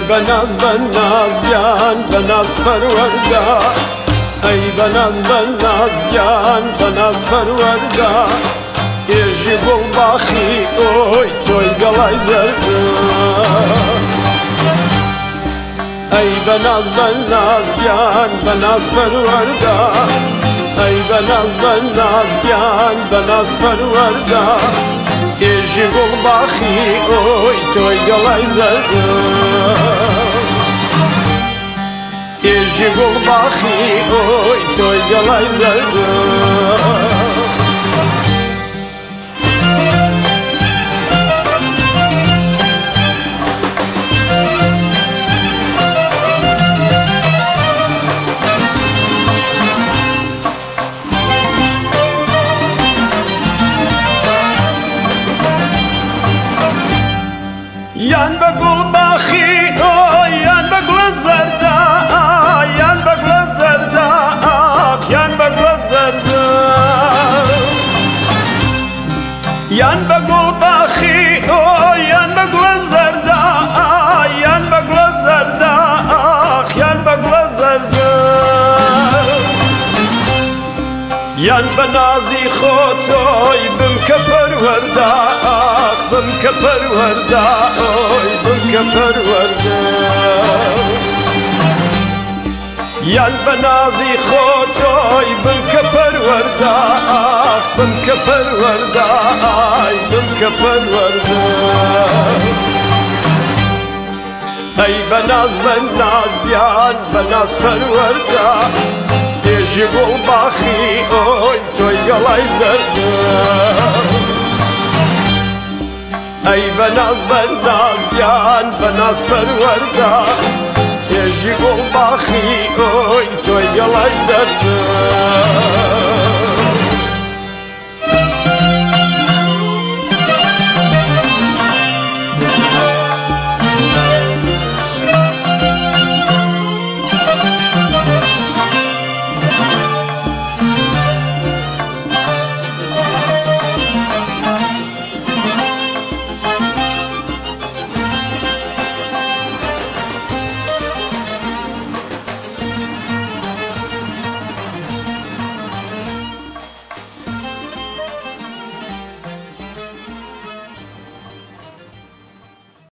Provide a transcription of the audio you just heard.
بناز گیان بناز پرورده ای بناز گیان بناز پرورده ایجی گل باخی اوی توی گلای زرده ای بناز گیان بناز پرورده ای بناز گیان بناز پرورده ایجی گل باخی اوی توی گلای زرده ایجی گل باخی اوی توی گلای زرده یان بگل باخی او یان بگل زرده یان بگل زرده یان بگل زرده یان بگل باخی او یان بگل زرده یان بگل زرده یان بگل زرده یان بنازی خودوی بم که پرورده بم که پرورده بم که پرورده یان بنازی خودوی بم که پرورده بم که پرورده بم که پرورده ای بناز بیان بناز پرورده ایجی گل باخی اوی توی گلای زرده ای بناز گیان بناز پرورده ایجی گل باخی اوی توی گلای زرده